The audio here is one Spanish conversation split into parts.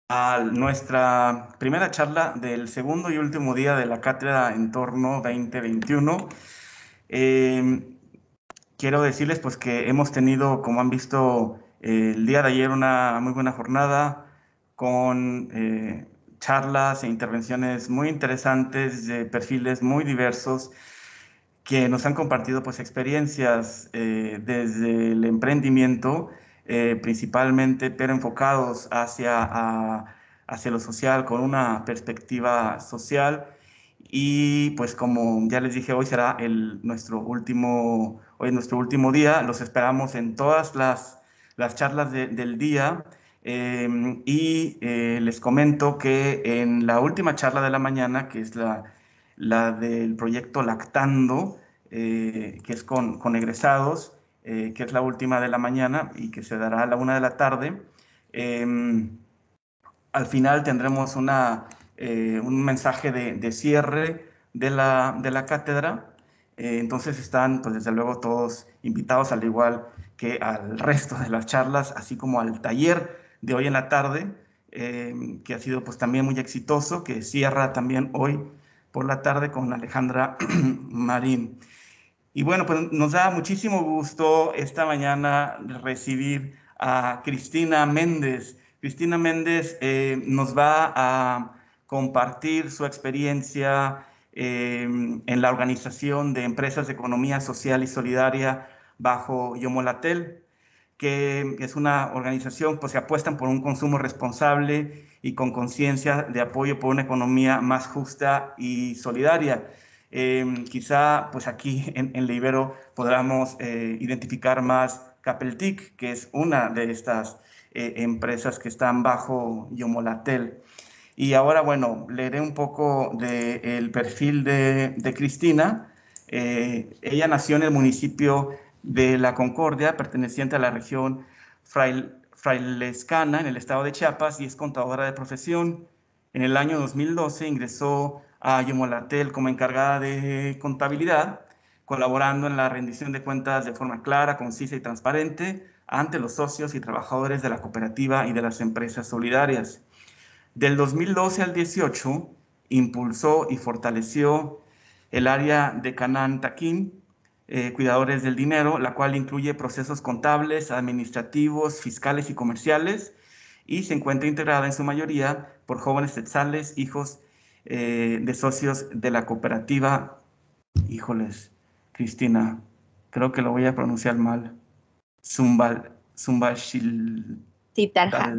a nuestra primera charla del segundo y último día de la Cátedra Entorno 2021. Eh, Quiero decirles pues que hemos tenido, como han visto, el día de ayer una muy buena jornada con charlas e intervenciones muy interesantes de perfiles muy diversos que nos han compartido pues experiencias desde el emprendimiento principalmente, pero enfocados hacia lo social, con una perspectiva social. Y pues como ya les dije, hoy es nuestro último día. Los esperamos en todas las charlas del día. Les comento que en la última charla de la mañana, que es la del proyecto Lactando, que es con egresados, que es la última de la mañana y que se dará a la 1 de la tarde. Eh, Al final tendremos un mensaje de cierre de la cátedra. Entonces están, pues desde luego, todos invitados, al igual que al resto de las charlas, así como al taller de hoy en la tarde, que ha sido pues también muy exitoso, que cierra también hoy por la tarde con Alejandra Marín. Y bueno, pues nos da muchísimo gusto esta mañana recibir a Cristina Méndez. Cristina Méndez nos va a compartir su experiencia en la organización de empresas de economía social y solidaria bajo Yomolatel, que es una organización pues, que apuestan por un consumo responsable y con conciencia de apoyo por una economía más justa y solidaria. Quizá pues aquí en la Ibero podamos identificar más Capeltic, que es una de estas empresas que están bajo Yomolatel. Y ahora, bueno, leeré un poco del perfil de Cristina. Ella nació en el municipio de La Concordia, perteneciente a la región frailescana, en el estado de Chiapas, y es contadora de profesión. En el año 2012 ingresó a Yomolatel como encargada de contabilidad, colaborando en la rendición de cuentas de forma clara, concisa y transparente ante los socios y trabajadores de la cooperativa y de las empresas solidarias. Del 2012 al 18 impulsó y fortaleció el área de Canán Taquín, Cuidadores del Dinero, la cual incluye procesos contables, administrativos, fiscales y comerciales, y se encuentra integrada en su mayoría por jóvenes tetzales, hijos de socios de la cooperativa. Híjoles, Cristina, creo que lo voy a pronunciar mal. Zumbashiltala. Sitarja.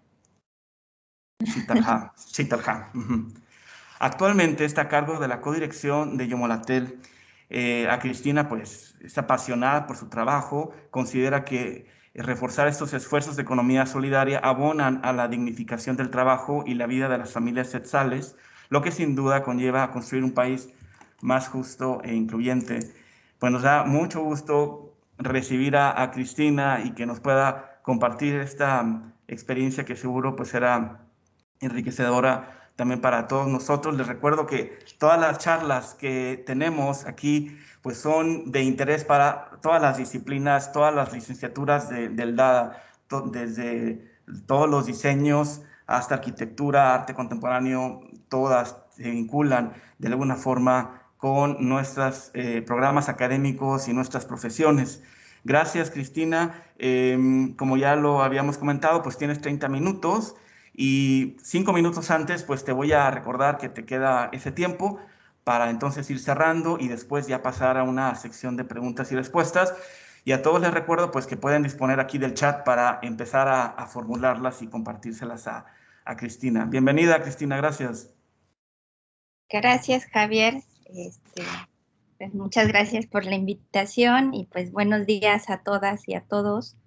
Chitalja. Actualmente está a cargo de la codirección de Yomolatel. A Cristina, pues, es apasionada por su trabajo, considera que reforzar estos esfuerzos de economía solidaria abonan a la dignificación del trabajo y la vida de las familias setzales, lo que sin duda conlleva a construir un país más justo e incluyente. Pues nos da mucho gusto recibir a Cristina y que nos pueda compartir esta experiencia que seguro pues será enriquecedora también para todos nosotros. Les recuerdo que todas las charlas que tenemos aquí pues son de interés para todas las disciplinas, todas las licenciaturas del DADA, desde todos los diseños hasta arquitectura, arte contemporáneo, todas se vinculan de alguna forma con nuestros programas académicos y nuestras profesiones. Gracias, Cristina. Como ya lo habíamos comentado, pues tienes 30 minutos. Y 5 minutos antes, pues te voy a recordar que te queda ese tiempo para entonces ir cerrando y después ya pasar a una sección de preguntas y respuestas. Y a todos les recuerdo pues que pueden disponer aquí del chat para empezar a formularlas y compartírselas a Cristina. Bienvenida, Cristina, gracias. Gracias, Javier. Pues muchas gracias por la invitación y pues buenos días a todas y a todos.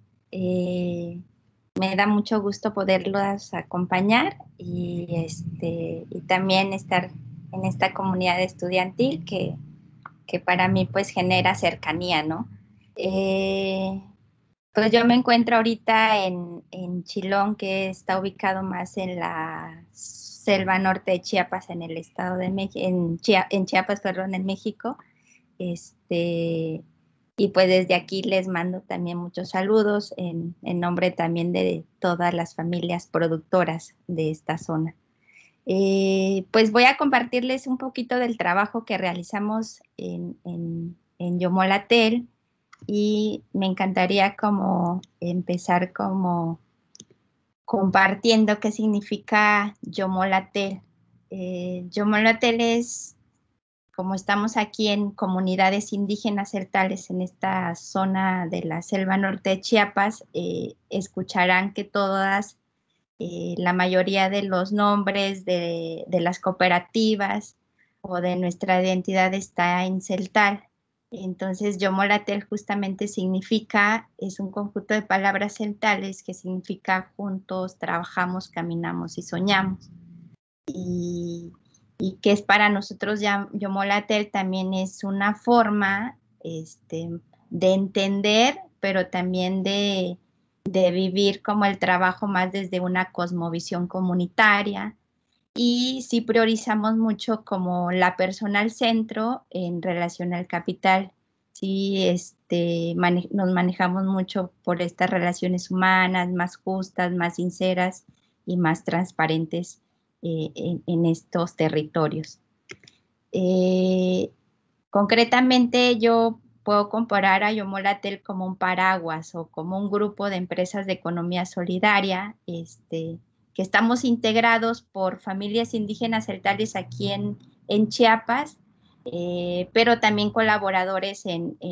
Me da mucho gusto poderlos acompañar y también estar en esta comunidad estudiantil que para mí pues genera cercanía, ¿no? Pues yo me encuentro ahorita en Chilón, que está ubicado más en la selva norte de Chiapas, en el estado de México, en Chiapas, perdón, en México. Este, Y pues desde aquí les mando también muchos saludos en nombre también de todas las familias productoras de esta zona. Pues voy a compartirles un poquito del trabajo que realizamos en Yomolatel y me encantaría como empezar como compartiendo qué significa Yomolatel. Yomolatel es, como estamos aquí en comunidades indígenas celtales en esta zona de la selva norte de Chiapas, escucharán que todas la mayoría de los nombres de las cooperativas o de nuestra identidad está en celtal. Entonces, Yomolatel justamente significa, es un conjunto de palabras celtales que significa juntos, trabajamos, caminamos y soñamos. Y, y que es para nosotros ya, Yomolatel también es una forma de entender, pero también de vivir como el trabajo más desde una cosmovisión comunitaria y sí priorizamos mucho como la persona al centro en relación al capital. Sí, nos manejamos mucho por estas relaciones humanas más justas, más sinceras y más transparentes en estos territorios. Eh, Concretamente, yo puedo comparar a Yomolatel como un paraguas o como un grupo de empresas de economía solidaria, que estamos integrados por familias indígenas celtales aquí en Chiapas, pero también colaboradores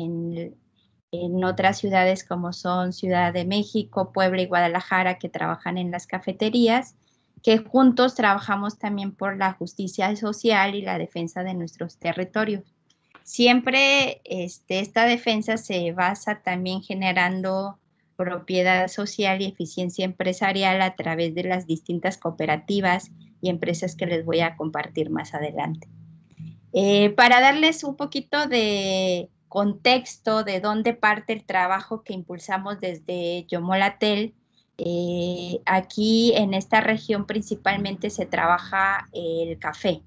en otras ciudades como son Ciudad de México, Puebla y Guadalajara, que trabajan en las cafeterías, que juntos trabajamos también por la justicia social y la defensa de nuestros territorios. Siempre esta defensa se basa también generando propiedad social y eficiencia empresarial a través de las distintas cooperativas y empresas que les voy a compartir más adelante. Para darles un poquito de contexto de dónde parte el trabajo que impulsamos desde Yomolatel, aquí en esta región principalmente se trabaja el café.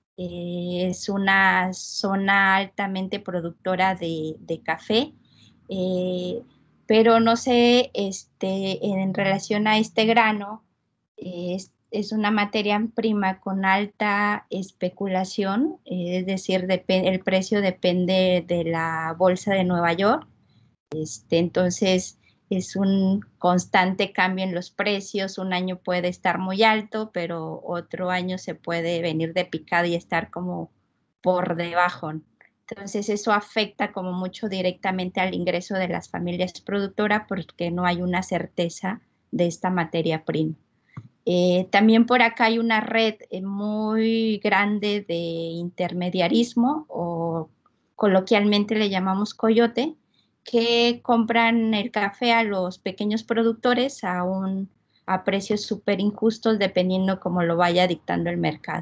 Es una zona altamente productora de café, eh, pero no sé, en relación a este grano, es una materia prima con alta especulación, es decir, el precio depende de la bolsa de Nueva York. Entonces, es un constante cambio en los precios. Un año puede estar muy alto, pero otro año se puede venir de picada y estar como por debajo. Entonces, eso afecta como mucho directamente al ingreso de las familias productoras porque no hay una certeza de esta materia prima. También por acá hay una red muy grande de intermediarismo o coloquialmente le llamamos coyote, que compran el café a los pequeños productores a precios súper injustos dependiendo cómo lo vaya dictando el mercado.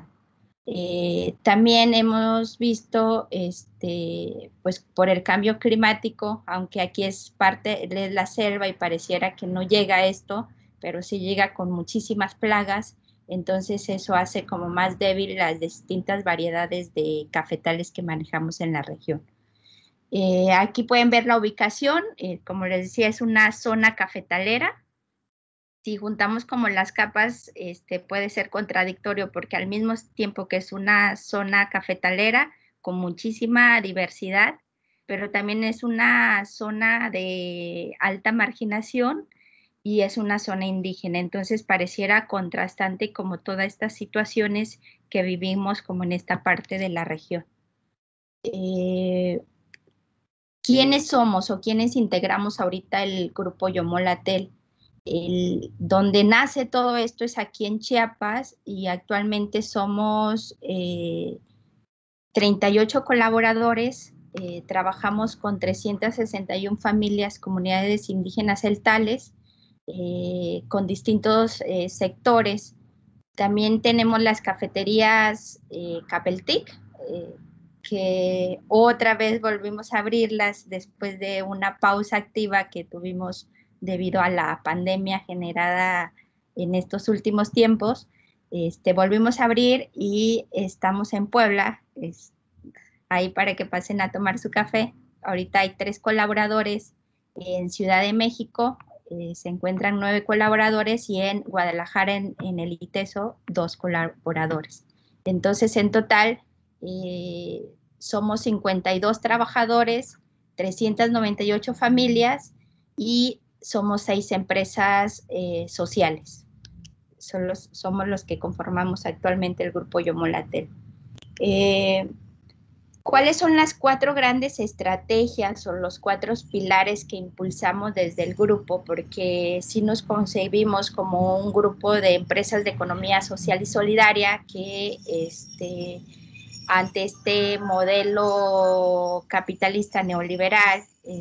También hemos visto, pues por el cambio climático, aunque aquí es parte de la selva y pareciera que no llega a esto, pero sí llega con muchísimas plagas, entonces eso hace como más débil las distintas variedades de cafetales que manejamos en la región. Aquí pueden ver la ubicación, como les decía, es una zona cafetalera. Si juntamos como las capas, puede ser contradictorio porque al mismo tiempo que es una zona cafetalera con muchísima diversidad, pero también es una zona de alta marginación y es una zona indígena. Entonces pareciera contrastante como todas estas situaciones que vivimos como en esta parte de la región. ¿Quiénes somos o quiénes integramos ahorita el grupo Yomolatel? Donde nace todo esto es aquí en Chiapas y actualmente somos 38 colaboradores, trabajamos con 361 familias, comunidades indígenas celtales, con distintos sectores. También tenemos las cafeterías Capeltic, que otra vez volvimos a abrirlas después de una pausa activa que tuvimos debido a la pandemia generada en estos últimos tiempos. Volvimos a abrir y estamos en Puebla, ahí para que pasen a tomar su café ahorita hay 3 colaboradores. En Ciudad de México se encuentran 9 colaboradores y en Guadalajara, en el ITESO, 2 colaboradores. Entonces, en total, somos 52 trabajadores, 398 familias y somos 6 empresas sociales. Somos los que conformamos actualmente el Grupo Yomolatel. ¿Cuáles son las 4 grandes estrategias o los 4 pilares que impulsamos desde el grupo? Porque sí nos concebimos como un grupo de empresas de economía social y solidaria que ante este modelo capitalista neoliberal,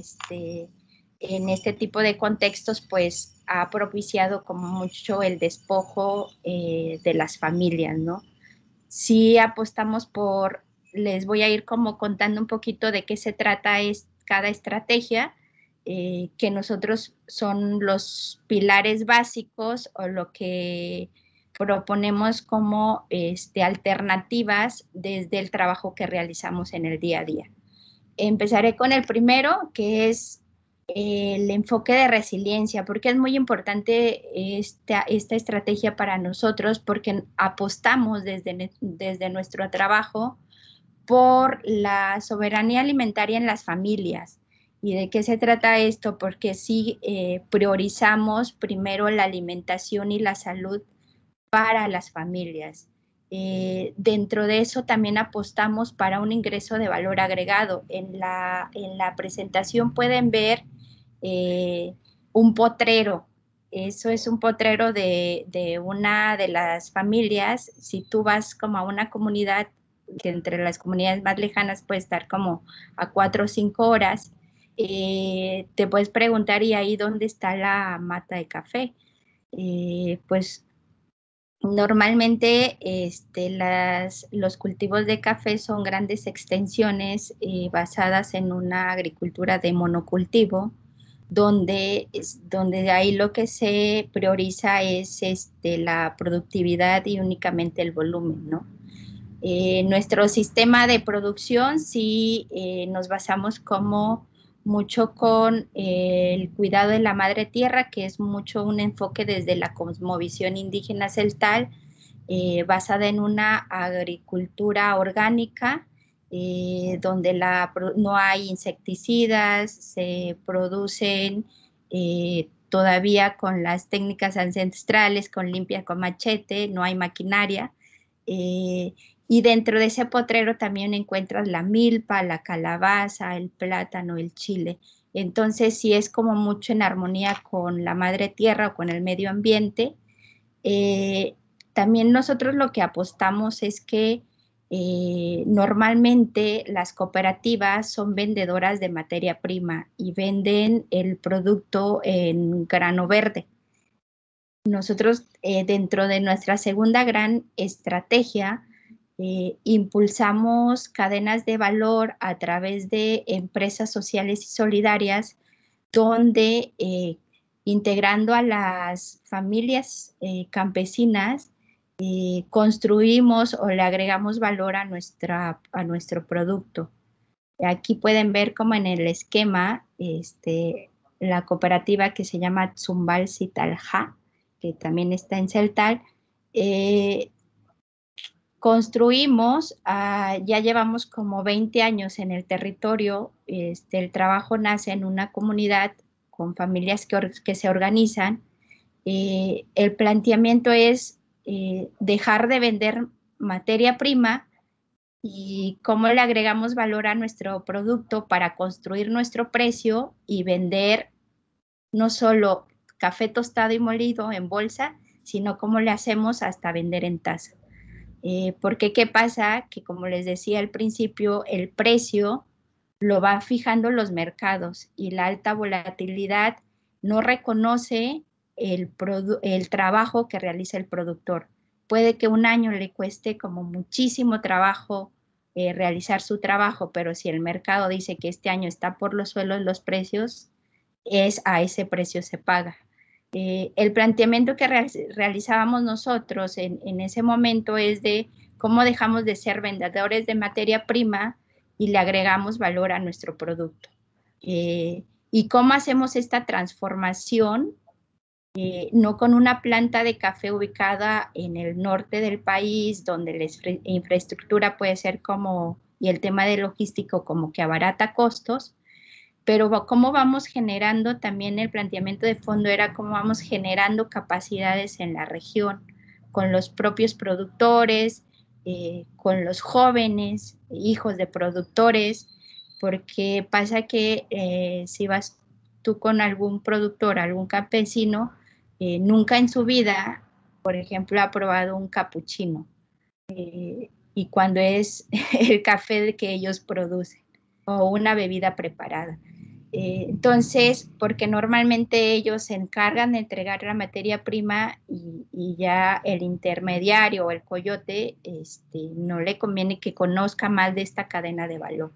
en este tipo de contextos, pues ha propiciado como mucho el despojo de las familias, ¿no? Sí apostamos por, les voy a ir como contando un poquito de qué se trata cada estrategia, que nosotros son los pilares básicos o lo que proponemos como alternativas desde el trabajo que realizamos en el día a día. Empezaré con el primero, que es el enfoque de resiliencia, porque es muy importante esta estrategia para nosotros, porque apostamos desde nuestro trabajo por la soberanía alimentaria en las familias. ¿Y de qué se trata esto? Porque sí priorizamos primero la alimentación y la salud para las familias. Dentro de eso también apostamos para un ingreso de valor agregado. En la presentación pueden ver un potrero. Eso es un potrero de una de las familias. Si tú vas como a una comunidad, que entre las comunidades más lejanas puede estar como a 4 o 5 horas, te puedes preguntar, ¿y ahí dónde está la mata de café? Pues normalmente los cultivos de café son grandes extensiones basadas en una agricultura de monocultivo, donde ahí lo que se prioriza es la productividad y únicamente el volumen, ¿no? Nuestro sistema de producción sí nos basamos como mucho con el cuidado de la madre tierra, que es mucho un enfoque desde la cosmovisión indígena celtal, basada en una agricultura orgánica, donde no hay insecticidas, se producen todavía con las técnicas ancestrales, con limpia con machete, no hay maquinaria. Y dentro de ese potrero también encuentras la milpa, la calabaza, el plátano, el chile. Entonces sí es como mucho en armonía con la madre tierra o con el medio ambiente. También nosotros lo que apostamos es que normalmente las cooperativas son vendedoras de materia prima y venden el producto en grano verde. Nosotros dentro de nuestra segunda gran estrategia, impulsamos cadenas de valor a través de empresas sociales y solidarias, donde integrando a las familias campesinas, construimos o le agregamos valor a nuestro producto. Aquí pueden ver como en el esquema la cooperativa que se llama Tzumbal Citalja, que también está en Celtal. Construimos, ya llevamos como 20 años en el territorio. El trabajo nace en una comunidad con familias que se organizan. El planteamiento es dejar de vender materia prima y cómo le agregamos valor a nuestro producto para construir nuestro precio y vender no solo café tostado y molido en bolsa, sino cómo le hacemos hasta vender en taza. Porque ¿qué pasa? Que como les decía al principio, el precio lo van fijando los mercados y la alta volatilidad no reconoce el trabajo que realiza el productor. Puede que un año le cueste como muchísimo trabajo realizar su trabajo, pero si el mercado dice que este año está por los suelos los precios, a ese precio se paga. El planteamiento que realizábamos nosotros en ese momento es de cómo dejamos de ser vendedores de materia prima y le agregamos valor a nuestro producto. ¿Y cómo hacemos esta transformación? No con una planta de café ubicada en el norte del país, donde la infraestructura puede ser como, y el tema de logístico como que abarata costos, pero cómo vamos generando, también el planteamiento de fondo era cómo vamos generando capacidades en la región, con los propios productores, con los jóvenes, hijos de productores, porque pasa que si vas tú con algún productor, algún campesino, nunca en su vida, por ejemplo, ha probado un capuchino, y cuando es el café que ellos producen o una bebida preparada. Entonces, porque normalmente ellos se encargan de entregar la materia prima y ya el intermediario o el coyote no le conviene que conozca más de esta cadena de valor.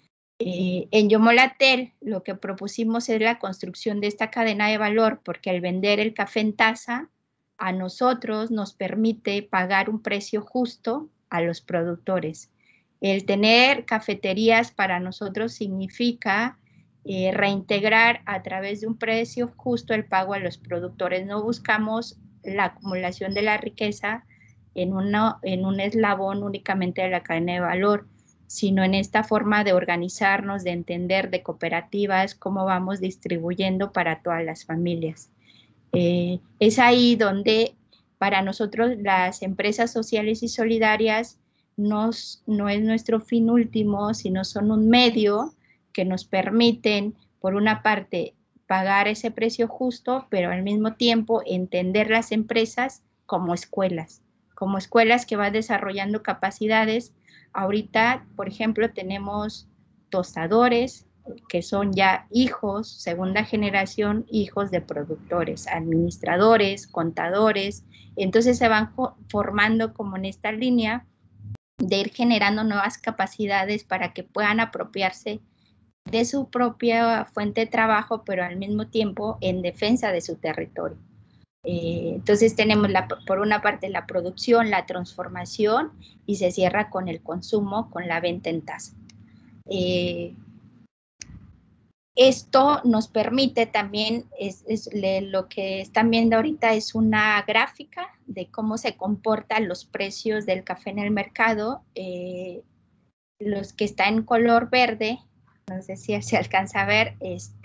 En Yomolatel lo que propusimos es la construcción de esta cadena de valor, porque al vender el café en taza, a nosotros nos permite pagar un precio justo a los productores. El tener cafeterías para nosotros significa reintegrar a través de un precio justo el pago a los productores. No buscamos la acumulación de la riqueza en un eslabón únicamente de la cadena de valor, sino en esta forma de organizarnos, de entender de cooperativas, cómo vamos distribuyendo para todas las familias. Es ahí donde para nosotros las empresas sociales y solidarias no es nuestro fin último, sino son un medio que nos permiten, por una parte, pagar ese precio justo, pero al mismo tiempo entender las empresas como escuelas que van desarrollando capacidades. Ahorita, por ejemplo, tenemos tostadores, que son ya hijos, segunda generación, hijos de productores, administradores, contadores. Entonces se van formando como en esta línea de ir generando nuevas capacidades para que puedan apropiarse de su propia fuente de trabajo, pero al mismo tiempo en defensa de su territorio. Entonces tenemos por una parte la producción, la transformación, y se cierra con el consumo, con la venta en taza. Esto nos permite también, lo que están viendo ahorita es una gráfica de cómo se comportan los precios del café en el mercado. Los que están en color verde, no sé si se alcanza a ver,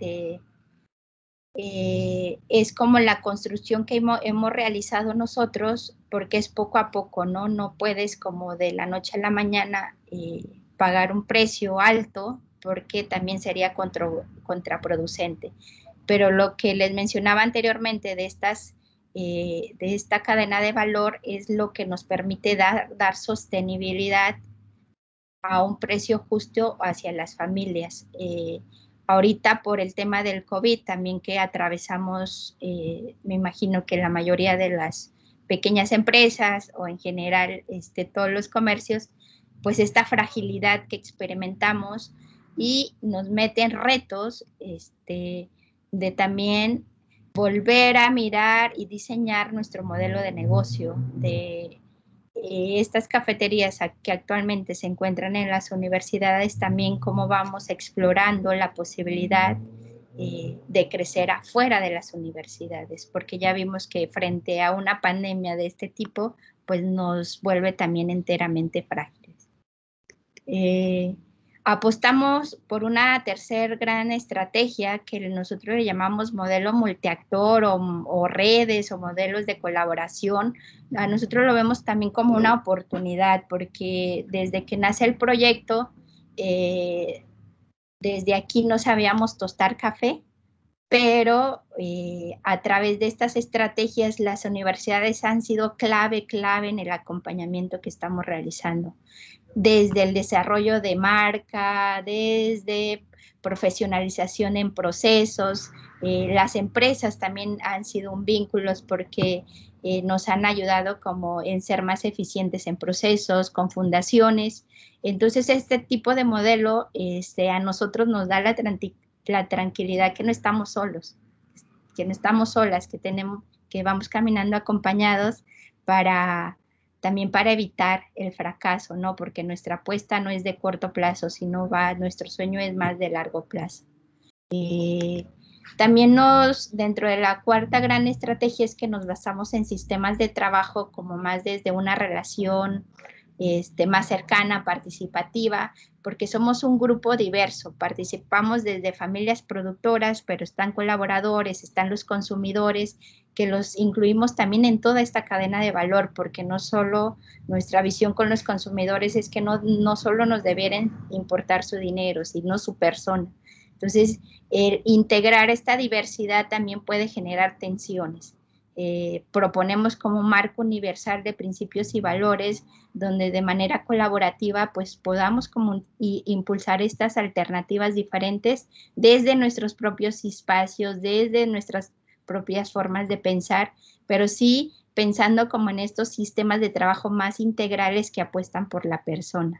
es como la construcción que hemos realizado nosotros, porque es poco a poco, ¿no? No puedes como de la noche a la mañana pagar un precio alto, porque también sería contraproducente. Pero lo que les mencionaba anteriormente de esta cadena de valor es lo que nos permite dar sostenibilidad a un precio justo hacia las familias. Ahorita por el tema del COVID también que atravesamos, me imagino que la mayoría de las pequeñas empresas o en general todos los comercios, pues esta fragilidad que experimentamos y nos meten retos de también volver a mirar y diseñar nuestro modelo de negocio, de estas cafeterías que actualmente se encuentran en las universidades, también cómo vamos explorando la posibilidad de crecer afuera de las universidades, porque ya vimos que frente a una pandemia de este tipo, pues nos vuelve también enteramente frágiles. Apostamos por una tercer gran estrategia que nosotros le llamamos modelo multiactor o redes o modelos de colaboración. A nosotros lo vemos también como una oportunidad, porque desde que nace el proyecto, desde aquí no sabíamos tostar café, pero a través de estas estrategias las universidades han sido clave en el acompañamiento que estamos realizando, desde el desarrollo de marca, desde profesionalización en procesos. Las empresas también han sido un vínculo porque nos han ayudado como en ser más eficientes en procesos, con fundaciones. Entonces, este tipo de modelo a nosotros nos da la tranquilidad que no estamos solos, que no estamos solas, que vamos caminando acompañados también para evitar el fracaso, ¿no? Porque nuestra apuesta no es de corto plazo, sino nuestro sueño es más de largo plazo. También dentro de la cuarta gran estrategia es que nos basamos en sistemas de trabajo como más desde una relación más cercana, participativa, porque somos un grupo diverso, participamos desde familias productoras, pero están colaboradores, están los consumidores, que los incluimos también en toda esta cadena de valor, porque no solo nuestra visión con los consumidores es que no solo nos debieran importar su dinero, sino su persona. Entonces, integrar esta diversidad también puede generar tensiones. Proponemos como marco universal de principios y valores donde de manera colaborativa pues podamos como impulsar estas alternativas diferentes desde nuestros propios espacios, desde nuestras propias formas de pensar, pero sí pensando como en estos sistemas de trabajo más integrales que apuestan por la persona.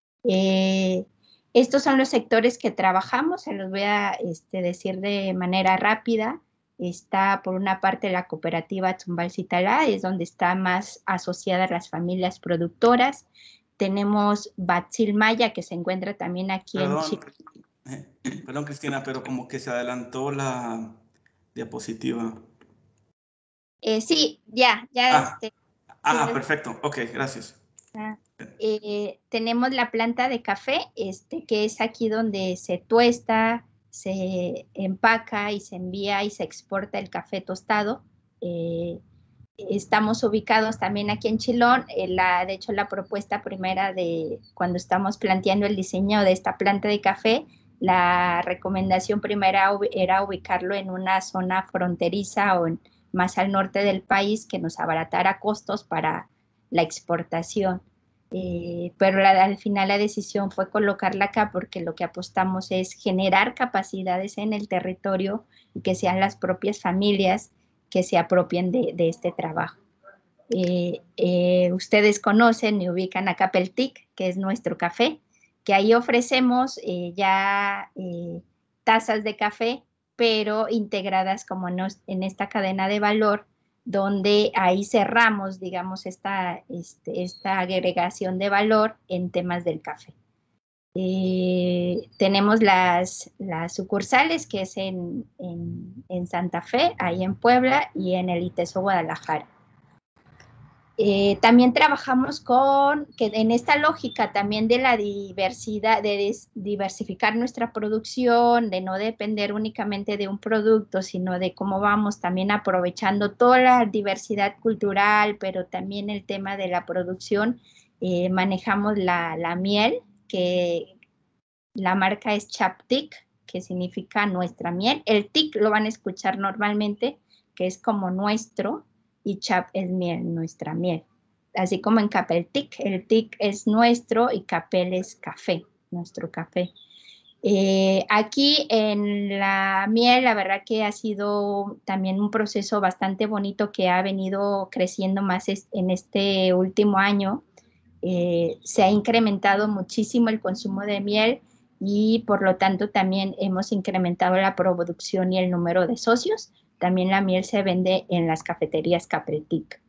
Estos son los sectores que trabajamos, se los voy a decir de manera rápida. Está por una parte la cooperativa Tumbal Citalá, es donde está más asociadas las familias productoras. Tenemos Batzil Maya, que se encuentra también aquí en Chile. Perdón, Cristina, pero como que se adelantó la diapositiva. Sí, ya. Perfecto. Ok, gracias. Tenemos la planta de café, que es aquí donde se tuesta, se empaca y se envía y se exporta el café tostado. Estamos ubicados también aquí en Chilón. De hecho, la propuesta primera de cuando estamos planteando el diseño de esta planta de café, la recomendación primera era ubicarlo en una zona fronteriza o más al norte del país que nos abaratara costos para la exportación. Pero al final la decisión fue colocarla acá porque lo que apostamos es generar capacidades en el territorio y que sean las propias familias que se apropien de este trabajo. Ustedes conocen y ubican a Capeltic, que es nuestro café, que ahí ofrecemos tazas de café, pero integradas como en esta cadena de valor, donde ahí cerramos, digamos, esta agregación de valor en temas del café. Tenemos las sucursales, que es en Santa Fe, ahí en Puebla, y en el ITESO Guadalajara. También trabajamos que en esta lógica también de la diversidad, de diversificar nuestra producción, de no depender únicamente de un producto, sino de cómo vamos también aprovechando toda la diversidad cultural, pero también el tema de la producción. Manejamos la miel, que la marca es Chaptic, que significa nuestra miel. El tic lo van a escuchar normalmente, que es como nuestro, y Chap es miel, nuestra miel. Así como en Capeltic, el tic es nuestro y Capel es café, nuestro café. Aquí en la miel, la verdad que ha sido también un proceso bastante bonito que ha venido creciendo más en este último año. Se ha incrementado muchísimo el consumo de miel y por lo tanto también hemos incrementado la producción y el número de socios. También la miel se vende en las cafeterías Capretic.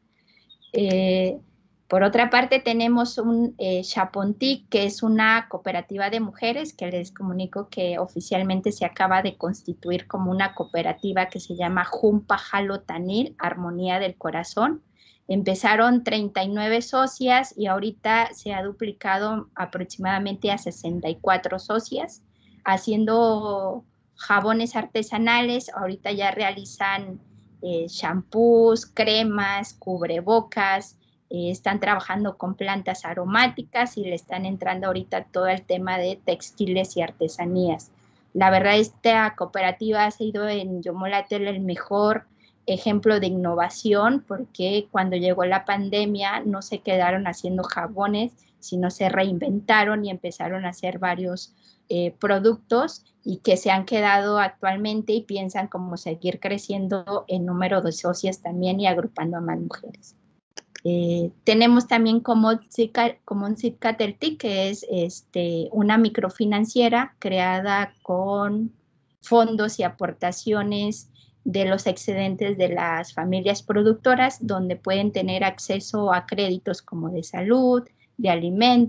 Por otra parte, tenemos un Chapontic, que es una cooperativa de mujeres, que les comunico que oficialmente se acaba de constituir como una cooperativa que se llama Jumpa Jalo Tanil, Armonía del Corazón. Empezaron 39 socias y ahorita se ha duplicado aproximadamente a 64 socias, haciendo jabones artesanales. Ahorita ya realizan shampoos, cremas, cubrebocas, están trabajando con plantas aromáticas y le están entrando ahorita todo el tema de textiles y artesanías. La verdad, esta cooperativa ha sido en Yomolatel el mejor ejemplo de innovación, porque cuando llegó la pandemia no se quedaron haciendo jabones, sino se reinventaron y empezaron a hacer varios productos y que se han quedado actualmente y piensan cómo seguir creciendo en número de socias también y agrupando a más mujeres. Tenemos también como Citcatertic, que es una microfinanciera creada con fondos y aportaciones de los excedentes de las familias productoras, donde pueden tener acceso a créditos como de salud, de alimento,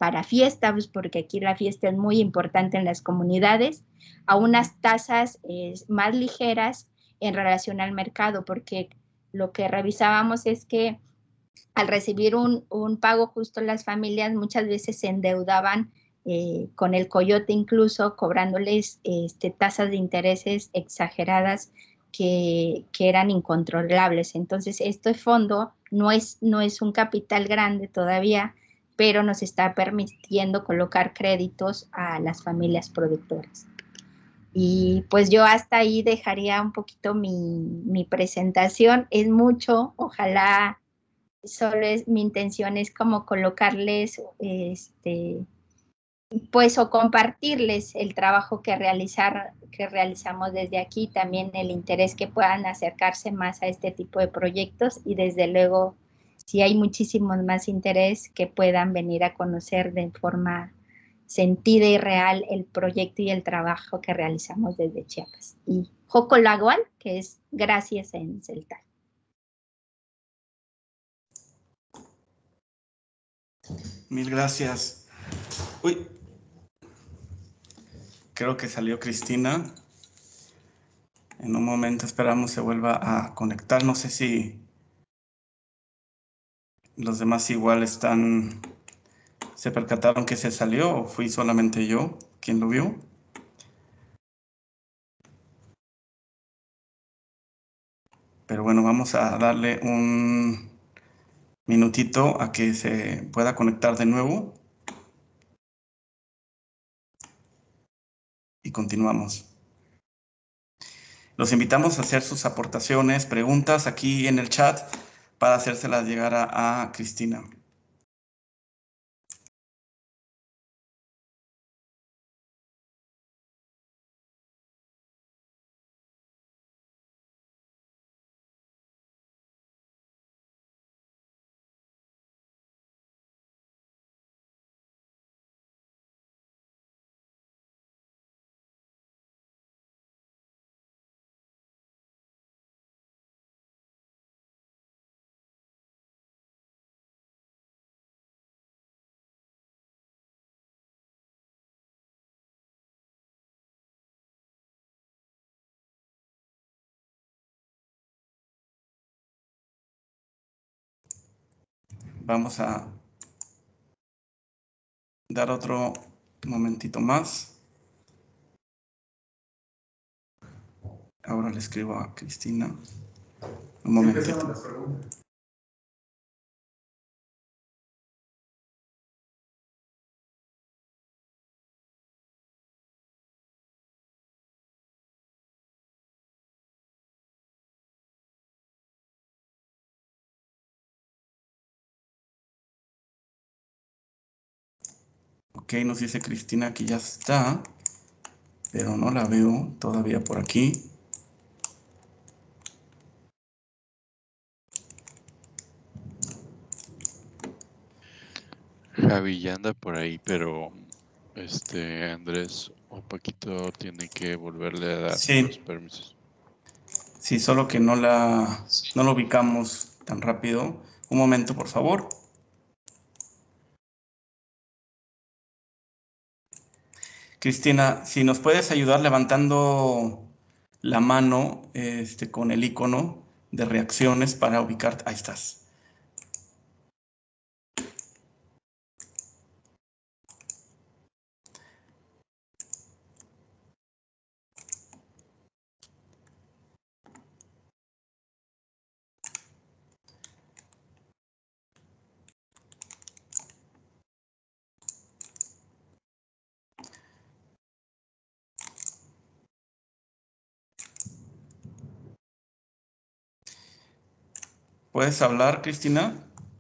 para fiesta, pues porque aquí la fiesta es muy importante en las comunidades, a unas tasas más ligeras en relación al mercado, porque lo que revisábamos es que al recibir un pago justo, las familias muchas veces se endeudaban con el coyote, incluso cobrándoles tasas de intereses exageradas que eran incontrolables. Entonces, este fondo no es un capital grande todavía, pero nos está permitiendo colocar créditos a las familias productoras. Y pues yo hasta ahí dejaría un poquito mi presentación. Es mucho, ojalá solo mi intención es como colocarles, pues, o compartirles el trabajo que realizamos desde aquí, también el interés que puedan acercarse más a este tipo de proyectos y desde luego, si hay muchísimo más interés, que puedan venir a conocer de forma sentida y real el proyecto y el trabajo que realizamos desde Chiapas. Y Jocolagual, que es gracias en celtal. Mil gracias. Uy, creo que salió Cristina. En un momento esperamos se vuelva a conectar. No sé si los demás igual se percataron que se salió o fui solamente yo quien lo vio. Pero bueno, vamos a darle un minutito a que se pueda conectar de nuevo. Y continuamos. Los invitamos a hacer sus aportaciones, preguntas aquí en el chat para hacérselas llegar a Cristina. Vamos a dar otro momentito más. Ahora le escribo a Cristina. Un momentito. Ok, nos dice Cristina que ya está, pero no la veo todavía por aquí. Javi ya anda por ahí, pero Andrés o Paquito tiene que volverle a dar los permisos. Sí, solo que no lo ubicamos tan rápido. Un momento, por favor. Cristina, si nos puedes ayudar levantando la mano con el icono de reacciones para ubicar. Ahí estás. ¿Puedes hablar, Cristina?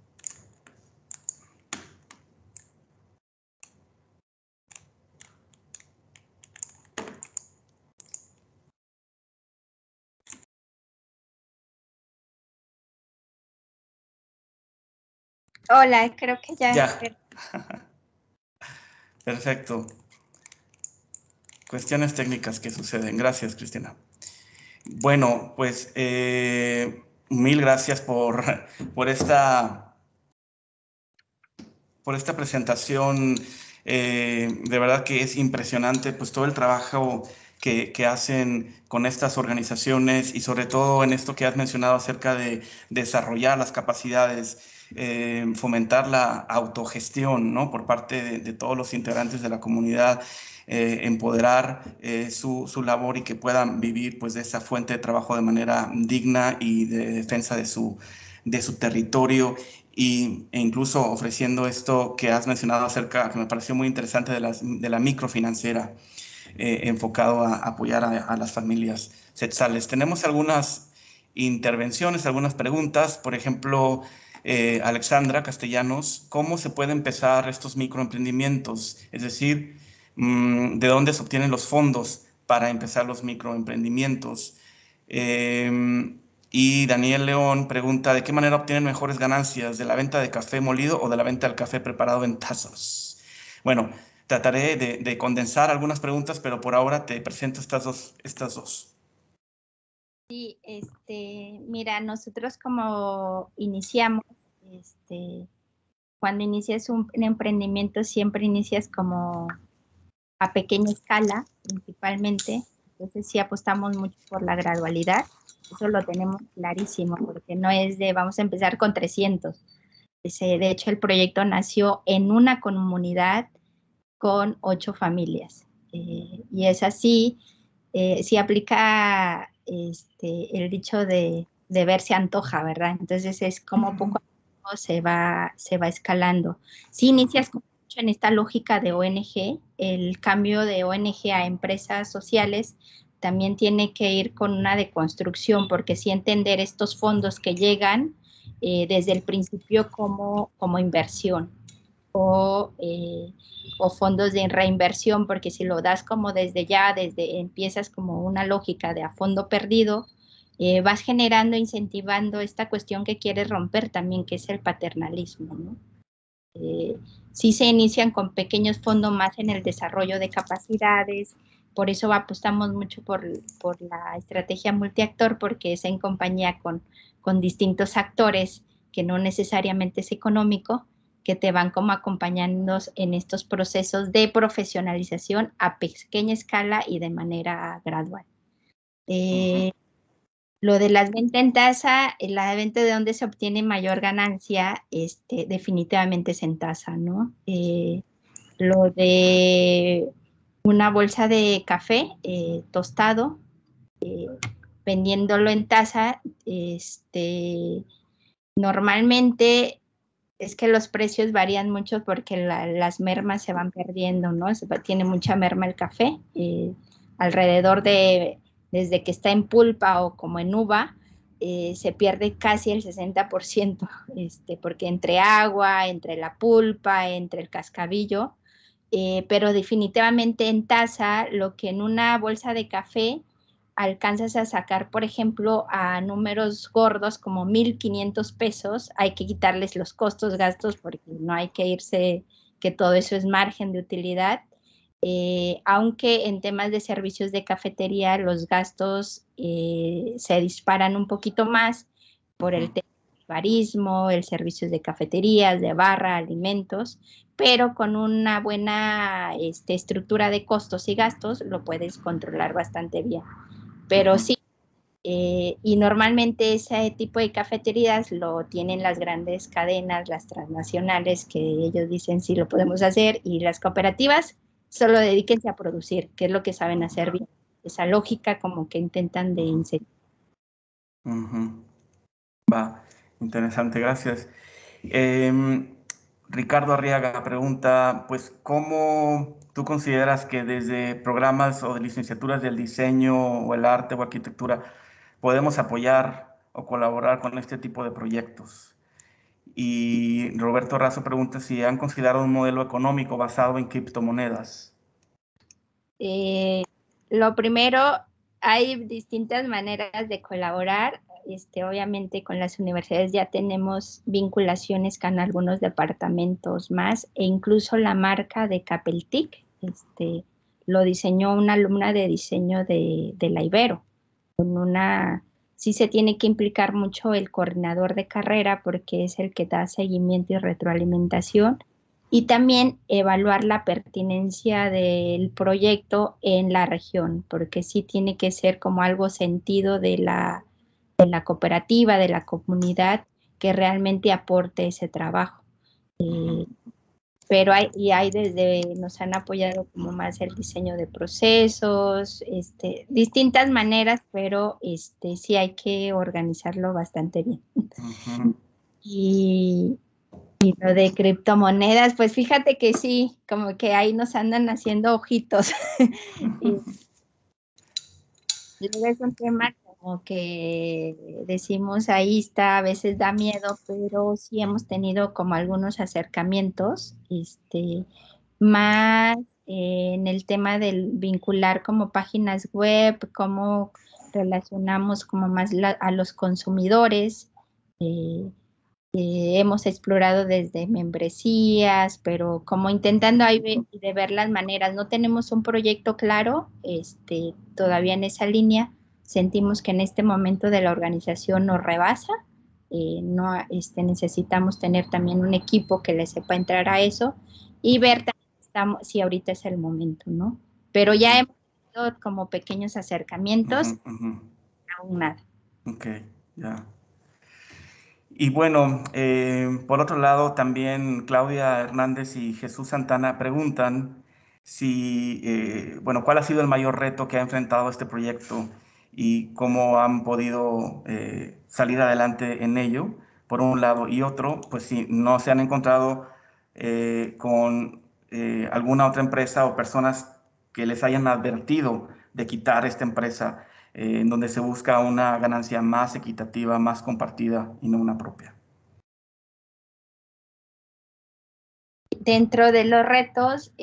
Hola, creo que ya. Ya. Perfecto. Cuestiones técnicas que suceden. Gracias, Cristina. Bueno, pues mil gracias por esta por esta presentación. De verdad que es impresionante pues todo el trabajo que hacen con estas organizaciones y sobre todo en esto que has mencionado acerca de desarrollar las capacidades, fomentar la autogestión, ¿no? Por parte de todos los integrantes de la comunidad, empoderar su labor y que puedan vivir pues de esa fuente de trabajo de manera digna y de defensa de su territorio. E incluso ofreciendo esto que has mencionado acerca, que me pareció muy interesante, de la microfinanciera, enfocado a apoyar a las familias setzales. Tenemos algunas intervenciones, algunas preguntas. Por ejemplo, Alexandra Castellanos, ¿cómo se puede empezar estos microemprendimientos? Es decir, ¿de dónde se obtienen los fondos para empezar los microemprendimientos? Y Daniel León pregunta, ¿de qué manera obtienen mejores ganancias? ¿De la venta de café molido o de la venta del café preparado en tazas? Bueno, trataré de condensar algunas preguntas, pero por ahora te presento estas dos. Sí, mira, nosotros como iniciamos, cuando inicias un emprendimiento siempre inicias como a pequeña escala, principalmente. Entonces sí apostamos mucho por la gradualidad. Eso lo tenemos clarísimo, porque no es de vamos a empezar con 300. De hecho, el proyecto nació en una comunidad con 8 familias. Y es así, sí aplica el dicho de ver se antoja, ¿verdad? Entonces es como poco a poco se va escalando. Si inicias en esta lógica de ONG, el cambio de ONG a empresas sociales también tiene que ir con una deconstrucción, porque sí entender estos fondos que llegan desde el principio como inversión o fondos de reinversión, porque si lo das como desde ya, empiezas como una lógica de a fondo perdido, vas generando, incentivando esta cuestión que quieres romper también, que es el paternalismo, ¿no? Sí se inician con pequeños fondos más en el desarrollo de capacidades, por eso apostamos mucho por la estrategia multiactor, porque es en compañía con distintos actores, que no necesariamente es económico, que te van como acompañando en estos procesos de profesionalización a pequeña escala y de manera gradual. Lo de las ventas en tasa, la venta de donde se obtiene mayor ganancia, definitivamente es en tasa, ¿no? Lo de una bolsa de café tostado, vendiéndolo en tasa, normalmente es que los precios varían mucho porque las mermas se van perdiendo, ¿no? Tiene mucha merma el café, alrededor desde que está en pulpa o como en uva, se pierde casi el 60%, porque entre agua, entre la pulpa, entre el cascabillo, pero definitivamente en taza, lo que en una bolsa de café alcanzas a sacar, por ejemplo, a números gordos como 1,500 pesos, hay que quitarles los costos, gastos, porque no hay que irse, que todo eso es margen de utilidad. Aunque en temas de servicios de cafetería los gastos se disparan un poquito más por el tema del barismo, el servicio de cafeterías, de barra, alimentos, pero con una buena estructura de costos y gastos lo puedes controlar bastante bien. Pero sí, y normalmente ese tipo de cafeterías lo tienen las grandes cadenas, las transnacionales, que ellos dicen sí lo podemos hacer, y las cooperativas solo dedíquense a producir, que es lo que saben hacer bien. Esa lógica como que intentan de incentivar. Va, interesante, gracias. Ricardo Arriaga pregunta, pues, ¿cómo tú consideras que desde programas o de licenciaturas del diseño o el arte o arquitectura podemos apoyar o colaborar con este tipo de proyectos? Y Roberto Razo pregunta si han considerado un modelo económico basado en criptomonedas. Lo primero, hay distintas maneras de colaborar. Obviamente con las universidades ya tenemos vinculaciones con algunos departamentos más, e incluso la marca de Capeltic, lo diseñó una alumna de diseño de la Ibero. Sí se tiene que implicar mucho el coordinador de carrera, porque es el que da seguimiento y retroalimentación, y también evaluar la pertinencia del proyecto en la región, porque sí tiene que ser como algo sentido de la cooperativa, de la comunidad, que realmente aporte ese trabajo. Pero nos han apoyado como más el diseño de procesos, distintas maneras, pero sí hay que organizarlo bastante bien. Y lo de criptomonedas, pues fíjate que sí, como que ahí nos andan haciendo ojitos. Y luego es un tema como que decimos ahí está, a veces da miedo, pero sí hemos tenido como algunos acercamientos, más en el tema del vincular como páginas web, cómo relacionamos como más a los consumidores. Hemos explorado desde membresías, pero como intentando ahí de ver las maneras. No tenemos un proyecto claro, todavía en esa línea. Sentimos que en este momento de la organización nos rebasa. No, necesitamos tener también un equipo que le sepa entrar a eso y ver si ahorita es el momento, ¿no? Pero ya hemos tenido como pequeños acercamientos, aún nada. Ok, ya. Y bueno, por otro lado, también Claudia Hernández y Jesús Santana preguntan ¿cuál ha sido el mayor reto que ha enfrentado este proyecto y cómo han podido salir adelante en ello, por un lado? Y otro, pues si no se han encontrado con alguna otra empresa o personas que les hayan advertido de quitar esta empresa en donde se busca una ganancia más equitativa, más compartida y no una propia. Dentro de los retos,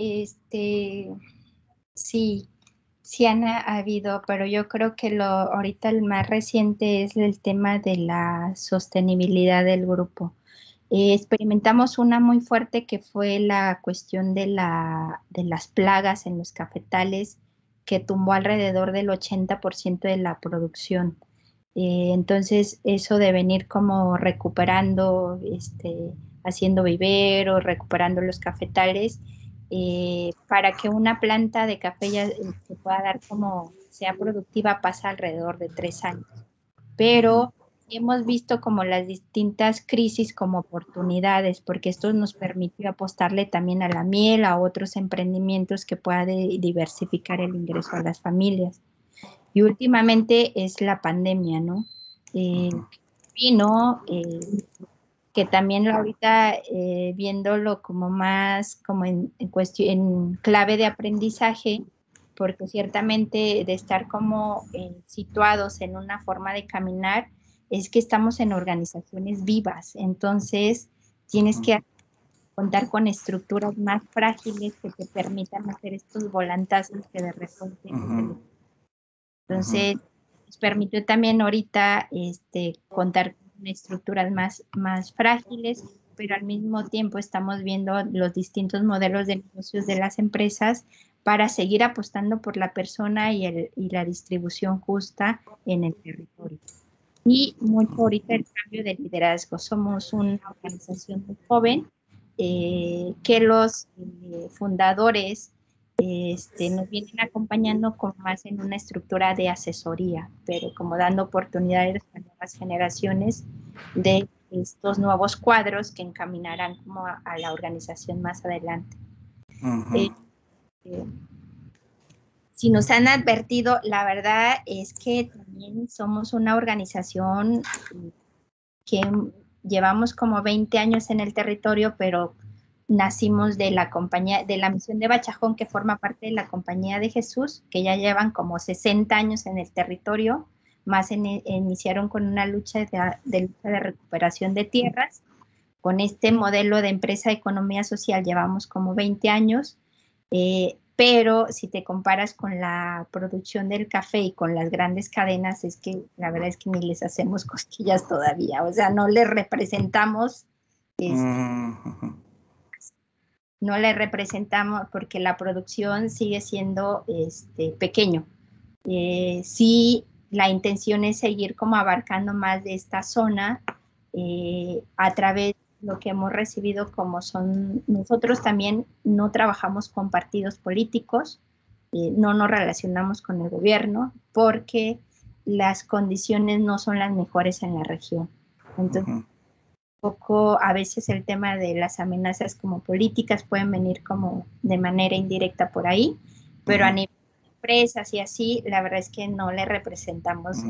sí han habido, pero yo creo que ahorita el más reciente es el tema de la sostenibilidad del grupo. Experimentamos una muy fuerte que fue la cuestión de las plagas en los cafetales, que tumbó alrededor del 80% de la producción. Entonces, eso de venir como recuperando, haciendo viveros, recuperando los cafetales, para que una planta de café ya se pueda dar como sea productiva pasa alrededor de 3 años. Pero hemos visto como las distintas crisis como oportunidades, porque esto nos permitió apostarle también a la miel, a otros emprendimientos que pueda diversificar el ingreso a las familias. Y últimamente es la pandemia, ¿no? Vino, que también ahorita viéndolo como más como en cuestión, en clave de aprendizaje, porque ciertamente de estar como situados en una forma de caminar, es que estamos en organizaciones vivas, entonces tienes que contar con estructuras más frágiles que te permitan hacer estos volantazos que de repente entonces nos permitió también ahorita contar con estructuras más frágiles, pero al mismo tiempo estamos viendo los distintos modelos de negocios de las empresas para seguir apostando por la persona y la distribución justa en el territorio. Y mucho ahorita el cambio de liderazgo. Somos una organización muy joven que los fundadores nos vienen acompañando como más en una estructura de asesoría, pero como dando oportunidades a nuevas generaciones de estos nuevos cuadros que encaminarán como a la organización más adelante. Si nos han advertido, la verdad es que también somos una organización que llevamos como 20 años en el territorio, pero nacimos de la compañía, de la misión de Bachajón, que forma parte de la Compañía de Jesús, que ya llevan como 60 años en el territorio, más iniciaron con una lucha de recuperación de tierras. Con este modelo de empresa de economía social llevamos como 20 años, pero si te comparas con la producción del café y con las grandes cadenas, es que la verdad es que ni les hacemos cosquillas todavía, o sea, no les representamos, no les representamos porque la producción sigue siendo pequeño. Sí, la intención es seguir como abarcando más de esta zona a través lo que hemos recibido como son, nosotros también no trabajamos con partidos políticos, no nos relacionamos con el gobierno porque las condiciones no son las mejores en la región. Entonces, poco a veces el tema de las amenazas como políticas pueden venir como de manera indirecta por ahí, pero a nivel de empresas y así, la verdad es que no le representamos.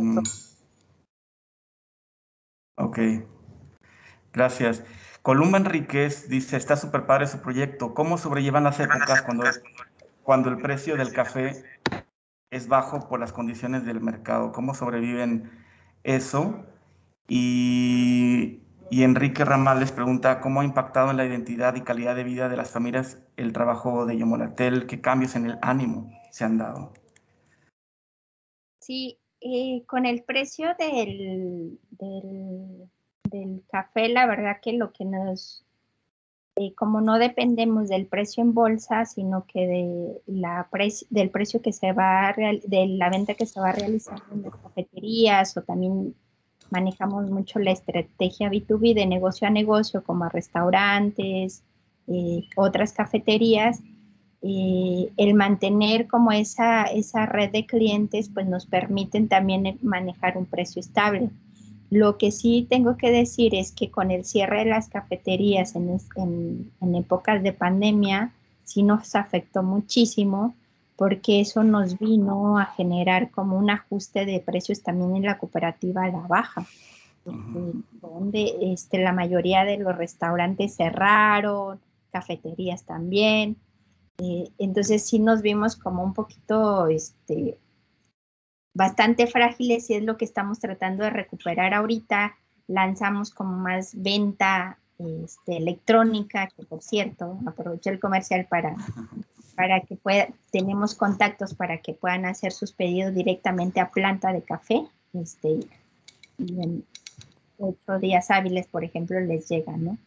Ok, gracias. Columba Enríquez dice, está súper padre su proyecto. ¿Cómo sobrellevan las épocas cuando el precio del café es bajo por las condiciones del mercado? ¿Cómo sobreviven eso? Y Enrique Ramal les pregunta, ¿cómo ha impactado en la identidad y calidad de vida de las familias el trabajo de Yomolatel? ¿Qué cambios en el ánimo se han dado? Sí, con el precio del café, la verdad que lo que nos, como no dependemos del precio en bolsa, sino que del precio que se va de la venta que se va realizando en las cafeterías, o también manejamos mucho la estrategia B2B de negocio a negocio, como a restaurantes, otras cafeterías. El mantener como esa red de clientes, pues nos permiten también manejar un precio estable. Lo que sí tengo que decir es que con el cierre de las cafeterías en épocas de pandemia, sí nos afectó muchísimo, porque eso nos vino a generar como un ajuste de precios también en la cooperativa a la baja, donde la mayoría de los restaurantes cerraron, cafeterías también. Entonces sí nos vimos como un poquito bastante frágiles, y es lo que estamos tratando de recuperar ahorita. Lanzamos como más venta electrónica, que por cierto, aprovecho el comercial para que tenemos contactos para que puedan hacer sus pedidos directamente a planta de café, y en 8 días hábiles, por ejemplo, les llega, ¿no?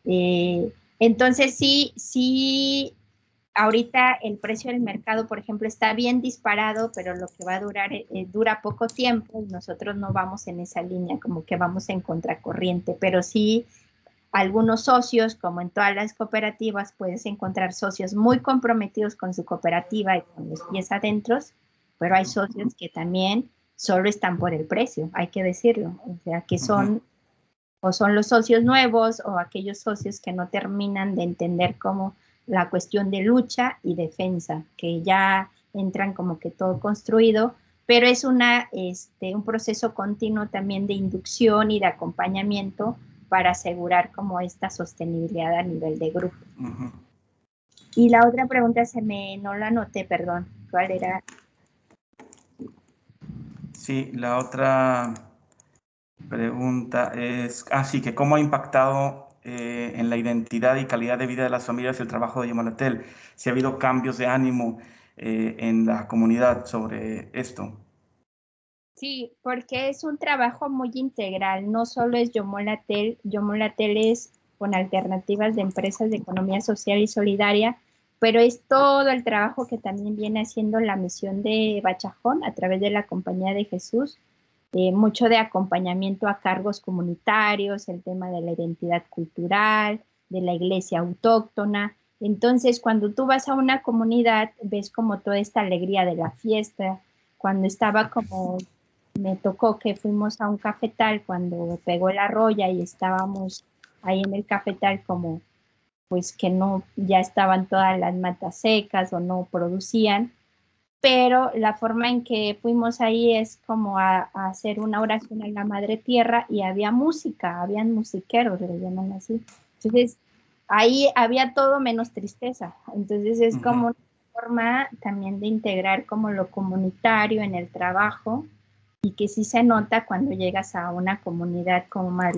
Entonces sí, ahorita el precio del mercado, por ejemplo, está bien disparado, pero lo que va a durar, dura poco tiempo, y nosotros no vamos en esa línea, como que vamos en contracorriente, pero sí algunos socios, como en todas las cooperativas, puedes encontrar socios muy comprometidos con su cooperativa y con los pies adentro, pero hay socios que también solo están por el precio, hay que decirlo, o sea, que son o son los socios nuevos o aquellos socios que no terminan de entender como la cuestión de lucha y defensa, que ya entran como que todo construido, pero es un proceso continuo también de inducción y de acompañamiento para asegurar como esta sostenibilidad a nivel de grupo. Y la otra pregunta no la anoté, perdón, ¿cuál era? Sí, la otra pregunta es, sí, que cómo ha impactado en la identidad y calidad de vida de las familias el trabajo de Yomolatel, si ha habido cambios de ánimo en la comunidad sobre esto. Sí, porque es un trabajo muy integral, no solo es Yomolatel es con alternativas de empresas de economía social y solidaria, pero es todo el trabajo que también viene haciendo la misión de Bachajón a través de la Compañía de Jesús, mucho de acompañamiento a cargos comunitarios, el tema de la identidad cultural, de la iglesia autóctona. Entonces, cuando tú vas a una comunidad, ves como toda esta alegría de la fiesta. Cuando estaba como me tocó que fuimos a un cafetal cuando pegó la roya y estábamos ahí en el cafetal como pues que no, ya estaban todas las matas secas o no producían, pero la forma en que fuimos ahí es como a hacer una oración a la Madre Tierra, y había música, habían musiqueros, le llaman así. Entonces, ahí había todo menos tristeza. Entonces, es como una forma también de integrar como lo comunitario en el trabajo, y que sí se nota cuando llegas a una comunidad como más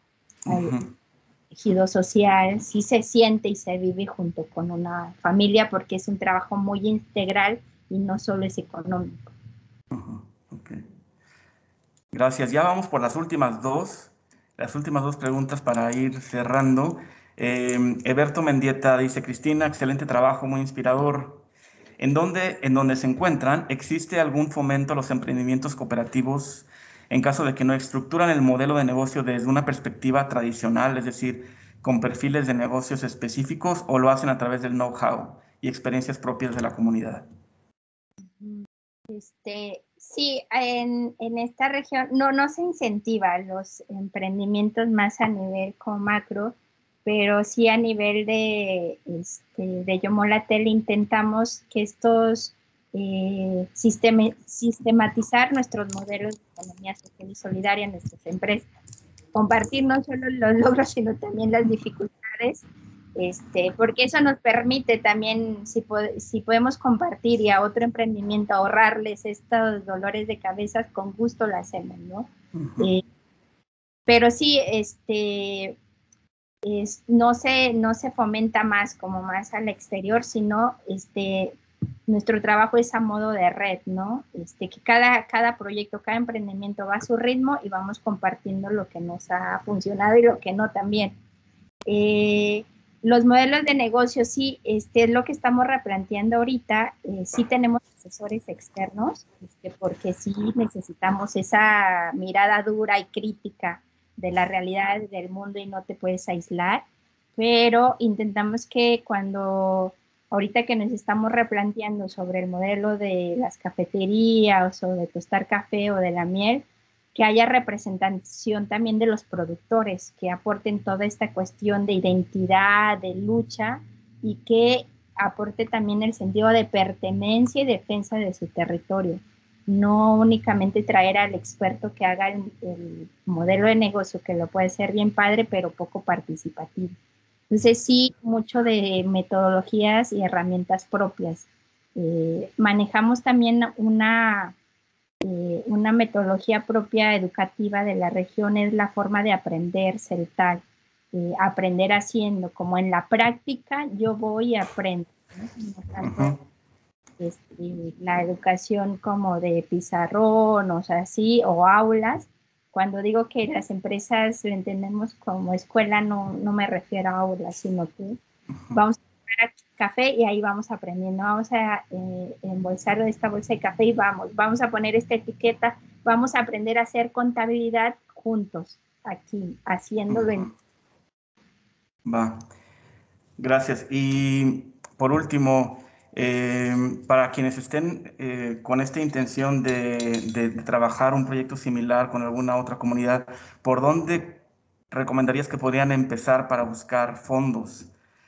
tejido social, sí se siente y se vive junto con una familia, porque es un trabajo muy integral y no solo es económico. Okay. Gracias. Ya vamos por las últimas dos preguntas para ir cerrando. Eberto Mendieta dice, Cristina, excelente trabajo, muy inspirador. En donde se encuentran, ¿existe algún fomento a los emprendimientos cooperativos en caso de que no estructuran el modelo de negocio desde una perspectiva tradicional? Es decir, con perfiles de negocios específicos o lo hacen a través del know-how y experiencias propias de la comunidad? Sí, en esta región no se incentiva los emprendimientos más a nivel macro, pero sí a nivel de Yomolatel intentamos que estos sistematizar nuestros modelos de economía social y solidaria en nuestras empresas. Compartir no solo los logros, sino también las dificultades, porque eso nos permite también, si podemos compartir y a otro emprendimiento ahorrarles estos dolores de cabeza, con gusto lo hacemos, ¿no? Pero sí, no se fomenta más como más al exterior, sino nuestro trabajo es a modo de red, ¿no? Que cada proyecto, cada emprendimiento va a su ritmo y vamos compartiendo lo que nos ha funcionado y lo que no también. Los modelos de negocio sí, es lo que estamos replanteando ahorita. Sí tenemos asesores externos, porque sí necesitamos esa mirada dura y crítica de la realidad del mundo y no te puedes aislar, pero intentamos que ahorita que nos estamos replanteando sobre el modelo de las cafeterías o de tostar café o de la miel, que haya representación también de los productores, que aporten toda esta cuestión de identidad, de lucha, y que aporte también el sentido de pertenencia y defensa de su territorio. No únicamente traer al experto que haga el modelo de negocio, que lo puede ser bien padre, pero poco participativo. Entonces sí, mucho de metodologías y herramientas propias. Manejamos también una metodología propia educativa de la región, es la forma de aprender celtal, aprender haciendo, como en la práctica yo voy y aprendo, ¿no? No tanto, la educación como de pizarrón, o sea, así, o aulas. Cuando digo que las empresas lo entendemos como escuela, no me refiero a aulas, sino que vamos a tomar café y ahí vamos aprendiendo, vamos a embolsar esta bolsa de café y vamos a poner esta etiqueta, vamos a aprender a hacer contabilidad juntos, aquí, haciéndolo. Va, gracias. Y por último, para quienes estén con esta intención de trabajar un proyecto similar con alguna otra comunidad, ¿por dónde recomendarías que podrían empezar para buscar fondos?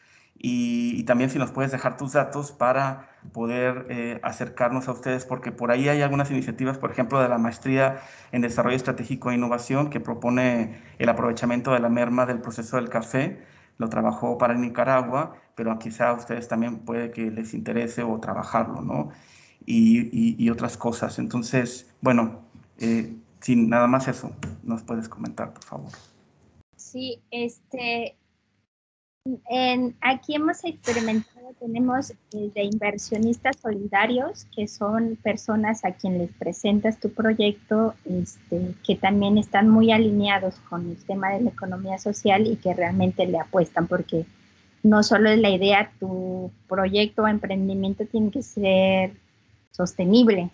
Y también si nos puedes dejar tus datos para poder acercarnos a ustedes, porque por ahí hay algunas iniciativas, por ejemplo, de la Maestría en Desarrollo Estratégico e Innovación, que propone el aprovechamiento de la merma del proceso del café. Lo trabajó para Nicaragua, pero quizá a ustedes también puede que les interese o trabajarlo, ¿no? Y otras cosas. Entonces, bueno, sin nada más eso, nos puedes comentar, por favor. Sí, aquí hemos experimentado, tenemos de inversionistas solidarios, que son personas a quien les presentas tu proyecto, que también están muy alineados con el tema de la economía social y que realmente le apuestan, porque no solo es la idea, tu proyecto o emprendimiento tiene que ser sostenible,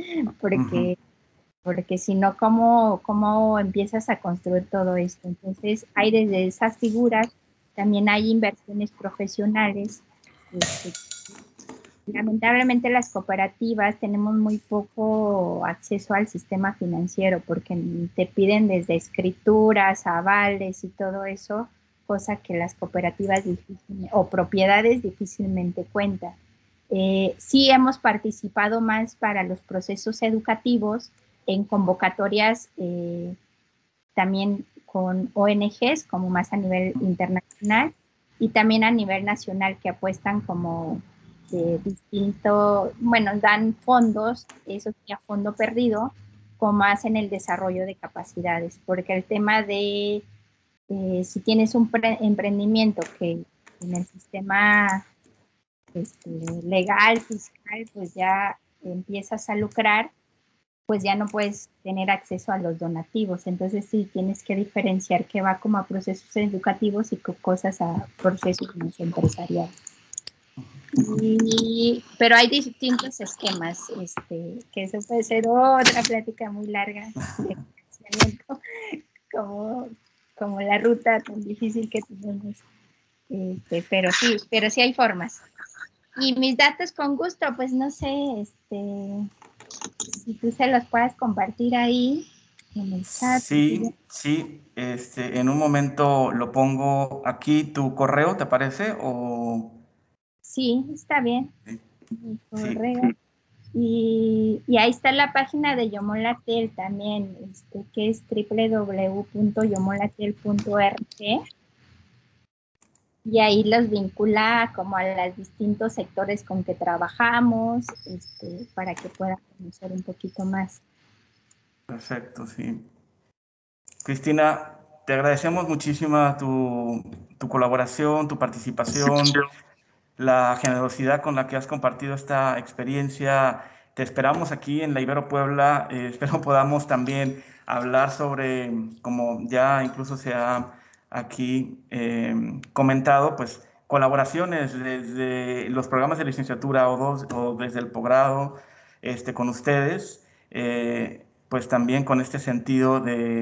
porque si no, ¿cómo empiezas a construir todo esto? Entonces, hay desde esas figuras, también hay inversiones profesionales. Lamentablemente las cooperativas tenemos muy poco acceso al sistema financiero, porque te piden desde escrituras, avales y todo eso, cosa que las cooperativas o propiedades difícilmente cuentan. Sí hemos participado más para los procesos educativos en convocatorias, también con ONGs, como más a nivel internacional, y también a nivel nacional, que apuestan como dan fondos, eso sí, a fondo perdido, como más en el desarrollo de capacidades, porque el tema de si tienes un emprendimiento que en el sistema legal, fiscal, pues ya empiezas a lucrar, pues ya no puedes tener acceso a los donativos. Entonces sí tienes que diferenciar qué va como a procesos educativos y cosas a procesos empresariales. Pero hay distintos esquemas, que eso puede ser otra plática muy larga de financiamiento, como como la ruta tan difícil que tenemos. Pero sí hay formas. Y mis datos con gusto, pues no sé, si tú se los puedas compartir ahí en el chat. Sí, sí, en un momento lo pongo aquí, tu correo, ¿te parece? O... Sí, está bien. Sí, Mi sí. correo. Y ahí está la página de Yomolatel también, que es www.yomolatel.org. Y ahí los vincula como a los distintos sectores con que trabajamos, para que puedan conocer un poquito más. Perfecto, sí. Cristina, te agradecemos muchísimo tu colaboración, tu participación, la generosidad con la que has compartido esta experiencia. Te esperamos aquí en la Ibero Puebla. Espero podamos también hablar sobre, como ya incluso se ha aquí comentado, pues colaboraciones desde los programas de licenciatura o desde el posgrado con ustedes, pues también con este sentido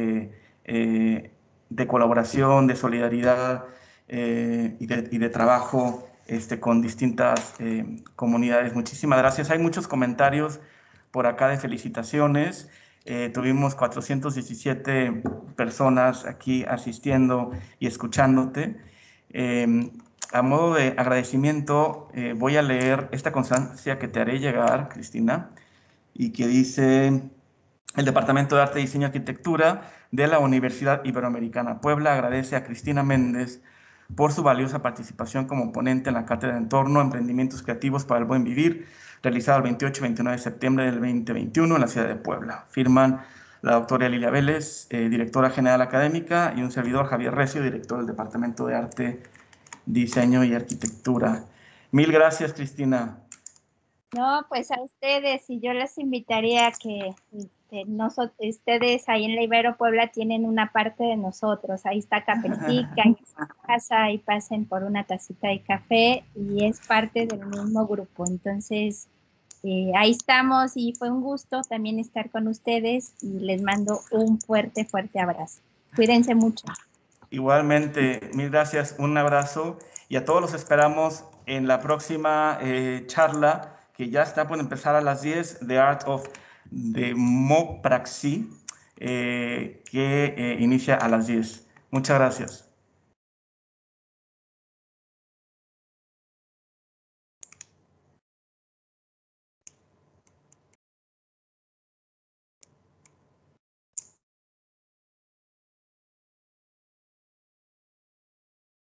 de colaboración, de solidaridad y de trabajo con distintas comunidades. Muchísimas gracias. Hay muchos comentarios por acá de felicitaciones. Tuvimos 417 personas aquí asistiendo y escuchándote. A modo de agradecimiento, voy a leer esta constancia que te haré llegar, Cristina, y que dice: el Departamento de Arte, Diseño y Arquitectura de la Universidad Iberoamericana Puebla agradece a Cristina Méndez por su valiosa participación como ponente en la Cátedra de Entorno, Emprendimientos Creativos para el Buen Vivir, realizada el 28 y 29 de septiembre del 2021 en la ciudad de Puebla. Firman la doctora Lilia Vélez, directora general académica, y un servidor, Javier Recio, director del Departamento de Arte, Diseño y Arquitectura. Mil gracias, Cristina. No, pues a ustedes, y yo les invitaría a que ustedes ahí en la Ibero Puebla tienen una parte de nosotros. Ahí está Capetica, en casa, y pasen por una tacita de café y es parte del mismo grupo. Entonces, ahí estamos y fue un gusto también estar con ustedes y les mando un fuerte, fuerte abrazo. Cuídense mucho. Igualmente, mil gracias, un abrazo y a todos los esperamos en la próxima charla que ya está por empezar a las 10, The Art of Democracy, que inicia a las 10. Muchas gracias.